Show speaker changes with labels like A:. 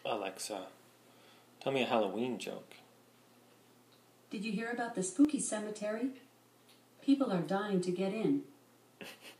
A: Alexa, tell me a Halloween joke.
B: Did you hear about the spooky cemetery? People are dying to get in.